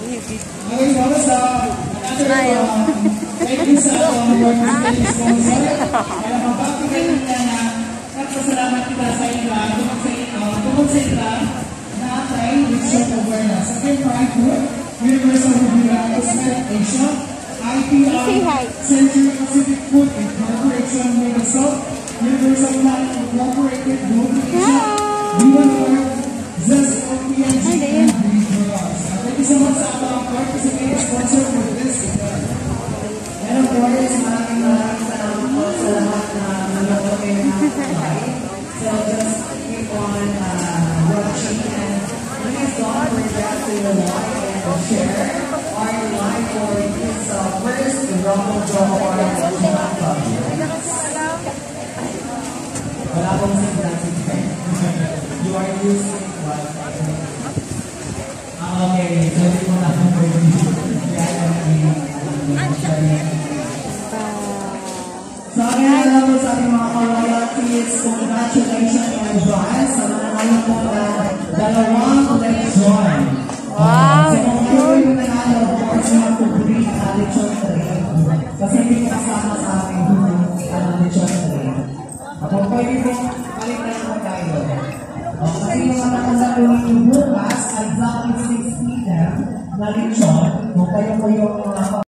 Okay, so thank you sa work sponsor. Kaya mapapagaling na nagpasalamat kita sa inyo tungkol sa inyo na tayo with Shop Awareness. Again, Frankfurt, Universal Review Asia, IPR, Century Pacific Food Incorporation, Microsoft, Universal Land Incorporated, Global Asia, Unicorn, Zest OPNG, and Green Products. Thank you so much sa mga participating sponsor for this event. And of course, maraming salamat po sa lahat na nanonood kayo ng live. So just keep on watching and please don't forget to like and share our live for this first Rumble Draw or wala pong singlasin. You are using what? Okay, so hindi mo na kung pwede so, again, hello sa ating mga royalties. Congratulations in advance sa mga ngayon po na dalawang lechon. Wow! So, kung kayo yung nanalo, of course, yung mag-complete lechon train. Kasi hindi kasama sa akin yung lechon train. Kung pwede po, palitan po tayo. Kasi yung mga nakalaro yung bukas, exactly 6 p.m. na lechon, kung kayo po yung